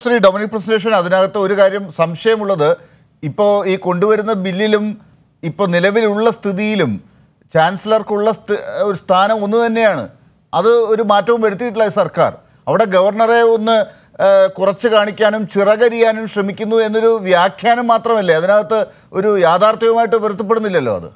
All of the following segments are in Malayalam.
ശ്രീ ഡൊമിനിക് പ്രസിഡേഷൻ, അതിനകത്ത് ഒരു കാര്യം സംശയമുള്ളത്, ഇപ്പോൾ ഈ കൊണ്ടുവരുന്ന ബില്ലിലും ഇപ്പോൾ നിലവിലുള്ള സ്ഥിതിയിലും ചാൻസലർക്കുള്ള ഒരു സ്ഥാനം ഒന്ന് തന്നെയാണ്. അത് ഒരു മാറ്റവും വരുത്തിയിട്ടില്ല സർക്കാർ. അവിടെ ഗവർണറെ ഒന്ന് കുറച്ച് കാണിക്കാനും ചിറകരിയാനും ശ്രമിക്കുന്നു എന്നൊരു വ്യാഖ്യാനം മാത്രമല്ലേ, അതിനകത്ത് ഒരു യാഥാർത്ഥ്യവുമായിട്ട് പൊരുത്തപ്പെടുന്നില്ലല്ലോ അത്.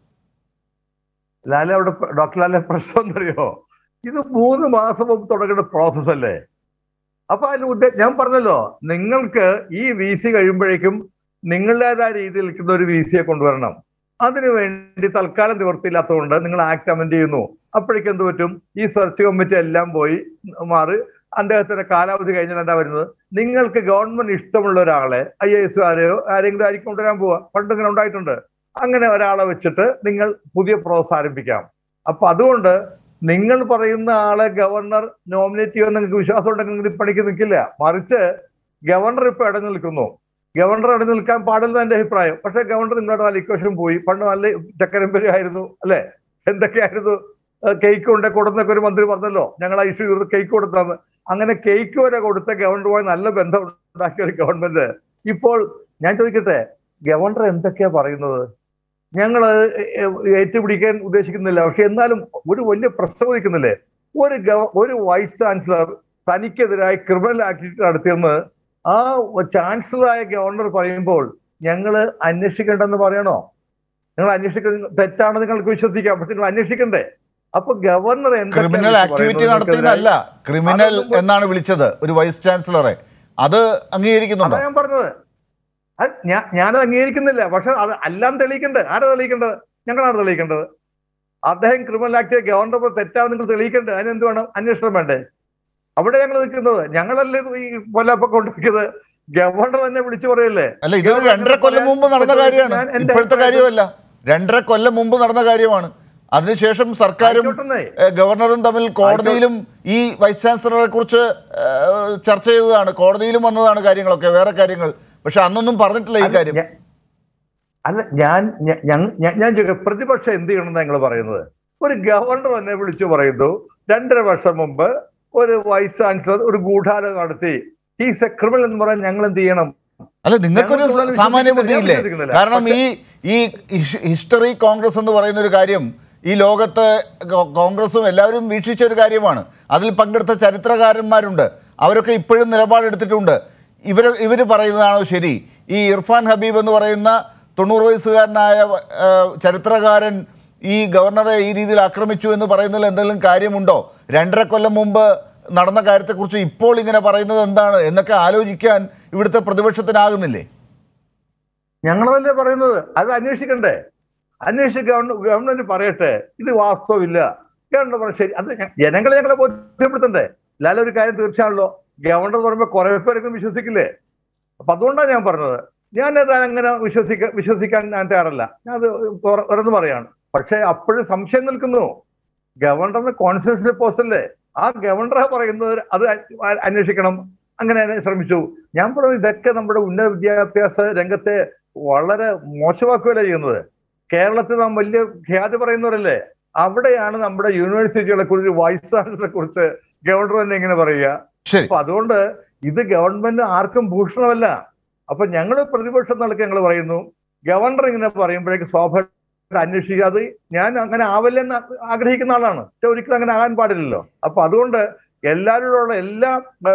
ലാലെ, അവിടെ ഡോക്ടർ ലാലെ പ്രശ്നം എന്തറിയോ, ഇത് 3 മാസം മുമ്പ് തുടങ്ങേണ്ട പ്രോസസ് അല്ലേ. അപ്പൊ അതിന് ഞാൻ പറഞ്ഞല്ലോ, നിങ്ങൾക്ക് ഈ VC കഴിയുമ്പോഴേക്കും നിങ്ങളുടേതായ രീതിയിൽ നിൽക്കുന്ന ഒരു VCയെ കൊണ്ടുവരണം. അതിനുവേണ്ടി തൽക്കാലം നിവൃത്തിയില്ലാത്തതുകൊണ്ട് നിങ്ങൾ ആക്ട് അമെൻഡ് ചെയ്യുന്നു. അപ്പോഴേക്കും എന്ത് പറ്റും, ഈ സെർച്ച് കമ്മിറ്റി എല്ലാം പോയി മാറി അദ്ദേഹത്തിന്റെ കാലാവധി കഴിഞ്ഞാൽ എന്താ വരുന്നത്, നിങ്ങൾക്ക് ഗവൺമെന്റ് ഇഷ്ടമുള്ള ഒരാളെ IAS ആരെങ്കിലും ആയിരിക്കും കൊണ്ടുവരാൻ പോവുക. പണ്ട് ഇങ്ങനെ ഉണ്ടായിട്ടുണ്ട്. അങ്ങനെ ഒരാളെ വെച്ചിട്ട് നിങ്ങൾ പുതിയ പ്രോസസ് ആരംഭിക്കാം. അപ്പൊ അതുകൊണ്ട് നിങ്ങൾ പറയുന്ന ആളെ ഗവർണർ നോമിനേറ്റ് ചെയ്യുമെന്ന് നിങ്ങൾക്ക് വിശ്വാസം ഉണ്ടെങ്കിൽ നിങ്ങൾ പണിക്ക് നിൽക്കില്ല. മറിച്ച് ഗവർണർ ഇപ്പൊ ഇടഞ്ഞു നിൽക്കുന്നു. ഗവർണർ ഇടഞ്ഞു നിൽക്കാൻ പാടില്ലെന്ന് എന്റെ അഭിപ്രായം. പക്ഷെ ഗവർണർ നിങ്ങളുടെ നല്ല ഇക്വേഷൻ പോയി. പണ്ട് നല്ല ചക്കരമ്പരി ആയിരുന്നു അല്ലെ, എന്തൊക്കെയായിരുന്നു, കേക്ക് കൊണ്ട് കൊടുത്തൊക്കെ ഒരു മന്ത്രി പറഞ്ഞല്ലോ, ഞങ്ങൾ ആ ഇഷ്യൂ കേക്ക് കൊടുത്താന്ന്. അങ്ങനെ കേക്ക് വരെ കൊടുത്ത ഗവർണറുമായി നല്ല ബന്ധം ഉണ്ടാക്കിയ ഒരു ഗവൺമെന്റ് ഇപ്പോൾ, ഞാൻ ചോദിക്കട്ടെ, ഗവർണർ എന്തൊക്കെയാ പറയുന്നത്? ഞങ്ങൾ ഏറ്റുപിടിക്കാൻ ഉദ്ദേശിക്കുന്നില്ല. പക്ഷെ എന്നാലും ഒരു വലിയ പ്രശ്നം ഉദിക്കുന്നില്ലേ, ഒരു വൈസ് ചാൻസലർ തനിക്കെതിരായി ക്രിമിനൽ ആക്ടിവിറ്റി നടത്തിയെന്ന് ആ ചാൻസലറായ ഗവർണർ പറയുമ്പോൾ ഞങ്ങൾ അന്വേഷിക്കേണ്ടെന്ന് പറയണോ? നിങ്ങൾ അന്വേഷിക്കുന്ന തെറ്റാണെന്ന് നിങ്ങൾക്ക് വിശ്വസിക്കാം, പക്ഷെ നിങ്ങൾ അന്വേഷിക്കണ്ടേ? അപ്പൊ ഗവർണർ ക്രിമിനൽ ആക്ടിവിറ്റി നടത്തിയതല്ല, ക്രിമിനൽ എന്നാണ് വിളിച്ചത് ഒരു വൈസ് ചാൻസലറെ. അത് അംഗീകരിക്കുന്നുണ്ടോ? ഞാൻ പറഞ്ഞത് ഞാനത് അംഗീകരിക്കുന്നില്ല. പക്ഷെ അത് എല്ലാം തെളിയിക്കണ്ടേ? ആരാ തെളിയിക്കേണ്ടത്? ഞങ്ങളാണ് തെളിയിക്കേണ്ടത്. അദ്ദേഹം ക്രിമിനൽ ആക്ട് ഗവർണർ തെറ്റാണെന്ന് നിങ്ങൾ തെളിയിക്കണ്ടേ? അതിനെന്ത് വേണം? അന്വേഷണം വേണ്ടേ? അവിടെ ഞങ്ങൾ നിൽക്കുന്നത്. ഞങ്ങളല്ലേ ഈ കൊല്ലപ്പോ കൊണ്ടുവയ്ക്കുന്നത്. ഗവർണർ തന്നെ വിളിച്ചു പറയല്ലേ. അല്ല, ഇതൊരു 2.5 കൊല്ലം മുമ്പ് നടന്ന കാര്യമാണ്, ഇപ്പോഴത്തെ കാര്യമല്ല. 2.5 കൊല്ലം മുമ്പ് നടന്ന കാര്യമാണ്. അതിനുശേഷം സർക്കാരും ഗവർണറും തമ്മിൽ കോടതിയിലും ഈ വൈസ് ചാൻസലറെ കുറിച്ച് ചർച്ച ചെയ്തതാണ്, കോടതിയിലും വന്നതാണ് കാര്യങ്ങളൊക്കെ, വേറെ കാര്യങ്ങൾ. പക്ഷെ അന്നൊന്നും പറഞ്ഞിട്ടില്ല ഈ കാര്യം. അല്ല, ഞാൻ പ്രതിപക്ഷം എന്ത് ചെയ്യണമെന്ന് ഞങ്ങൾ പറയുന്നത്, ഒരു ഗവർണർ തന്നെ വിളിച്ചു പറയുന്നു 2.5 വർഷം മുമ്പ് ഒരു വൈസ് ചാൻസലർ ഒരു ഗൂഢാലോചന നടത്തി, ഈ ക്രിമിനൽ എന്ന് പറയാൻ ഞങ്ങൾ എന്ത് ചെയ്യണം? അല്ല, നിങ്ങൾക്കൊരു സാമാന്യ ബുദ്ധിയില്ലേ? കാരണം ഈ ഹിസ്റ്ററി കോൺഗ്രസ് എന്ന് പറയുന്ന ഒരു കാര്യം ഈ ലോകത്ത് കോൺഗ്രസും എല്ലാവരും വീക്ഷിച്ച ഒരു കാര്യമാണ്. അതിൽ പങ്കെടുത്ത ചരിത്രകാരന്മാരുണ്ട്, അവരൊക്കെ ഇപ്പോഴും നിലപാടെടുത്തിട്ടുണ്ട്. ഇവർ പറയുന്നതാണോ ശരി? ഈ ഇർഫാൻ ഹബീബ് എന്ന് പറയുന്ന 90 വയസ്സുകാരനായ ചരിത്രകാരൻ ഈ ഗവർണറെ ഈ രീതിയിൽ ആക്രമിച്ചു എന്ന് പറയുന്നതിൽ എന്തെങ്കിലും കാര്യമുണ്ടോ? 2.5 കൊല്ലം മുമ്പ് നടന്ന കാര്യത്തെക്കുറിച്ച് ഇപ്പോൾ ഇങ്ങനെ പറയുന്നത് എന്താണ് എന്നൊക്കെ ആലോചിക്കാൻ ഇവിടുത്തെ പ്രതിപക്ഷത്തിനാകുന്നില്ലേ? ഞങ്ങളതല്ലേ പറയുന്നത്, അത് അന്വേഷിക്കണ്ടേ? ഗവൺമെന്റ് പറയട്ടെ ഇത് വാസ്തവമില്ല. ഗവർണർ പറഞ്ഞ ശരി, അത് ജനങ്ങളെ ബോധ്യപ്പെടുത്തണ്ടേ? അല്ലാതെ ഒരു കാര്യം തീർച്ചയാണല്ലോ, ഗവർണർ പറയുമ്പോൾ കുറെ പേർക്കും വിശ്വസിക്കില്ലേ? അപ്പൊ അതുകൊണ്ടാണ് ഞാൻ പറഞ്ഞത്, ഞാനത് അങ്ങനെ വിശ്വസിക്കാൻ ഞാൻ തയ്യാറല്ല. ഞാൻ അത് തുറന്ന് പറയാണ്. പക്ഷെ അപ്പോഴും സംശയം നിൽക്കുന്നു. ഗവർണറിന് കോൺസ്റ്റിറ്റ്യൂഷണൽ പോസ്റ്റ് അല്ലേ, ആ ഗവർണറെ പറയുന്നത് അത് അന്വേഷിക്കണം. അങ്ങനെ ശ്രമിച്ചു. ഞാൻ പറഞ്ഞു, ഇതൊക്കെ നമ്മുടെ ഉന്നത വിദ്യാഭ്യാസ രംഗത്തെ വളരെ മോശമാക്കുകയല്ല ചെയ്യുന്നത്. കേരളത്തിൽ നാം വലിയ ഖ്യാതി പറയുന്നവരല്ലേ, അവിടെയാണ് നമ്മുടെ യൂണിവേഴ്സിറ്റികളെ കുറിച്ച്, വൈസ് ചാൻസലറെ കുറിച്ച് ഗവർണർ തന്നെ ഇങ്ങനെ പറയുക. അപ്പൊ അതുകൊണ്ട് ഇത് ഗവൺമെന്റ് ആർക്കും ഭൂഷണമല്ല. അപ്പൊ ഞങ്ങൾ പ്രതിപക്ഷം നിലയ്ക്ക് ഞങ്ങൾ പറയുന്നു, ഗവർണർ ഇങ്ങനെ പറയുമ്പോഴേക്ക് സ്വാഭാവിക അന്വേഷിക്കാതെ, ഞാൻ അങ്ങനെ ആവല്ലെന്ന് ആഗ്രഹിക്കുന്ന ആളാണ്, പക്ഷെ ഒരിക്കലും അങ്ങനെ ആകാൻ പാടില്ലല്ലോ. അപ്പൊ അതുകൊണ്ട് എല്ലാവരോടുള്ള എല്ലാ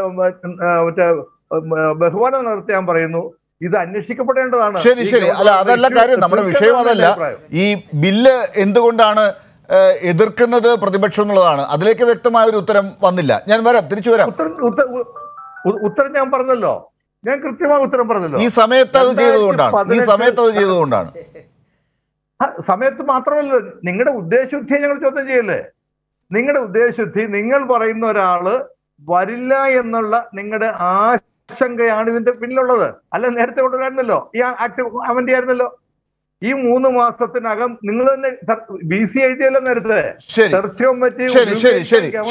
ബഹുമാനം നടത്തി ഞാൻ പറയുന്നു, ഇത് അന്വേഷിക്കപ്പെടേണ്ടതാണ്. ശരി ശരി. അല്ല, അതല്ല കാര്യം, നമ്മുടെ വിഷയം അതല്ല. ഈ ബില്ല് എന്തുകൊണ്ടാണ് എതിർക്കുന്നത് പ്രതിപക്ഷം എന്നുള്ളതാണ്. അതിലേക്ക് വ്യക്തമായ ഒരു ഉത്തരം വന്നില്ല. ഞാൻ തിരിച്ചു വരാം. ഉത്തരം ഞാൻ പറഞ്ഞല്ലോ, ഞാൻ കൃത്യമായ ഉത്തരം പറഞ്ഞല്ലോ. ഈ സമയത്ത് അത് ചെയ്തുകൊണ്ടാണ്. സമയത്ത് മാത്രമല്ല, നിങ്ങളുടെ ഉദ്ദേശശുദ്ധിയെ ഞങ്ങൾ ചോദ്യം ചെയ്യല്ലേ. നിങ്ങളുടെ ഉദ്ദേശശുദ്ധി, നിങ്ങൾ പറയുന്ന ഒരാള് വരില്ല എന്നുള്ള നിങ്ങളുടെ ആശങ്കയാണ് ഇതിന്റെ പിന്നിലുള്ളത്. അല്ല, നേരത്തെ കൊണ്ടുവരായിരുന്നല്ലോ, ഈ ആക്ട് അമെൻഡ് ചെയ്യായിരുന്നല്ലോ. ഈ 3 മാസത്തിനകം നിങ്ങൾ തന്നെ VC എഴുതിയല്ലോ നേരത്തെ. Search committee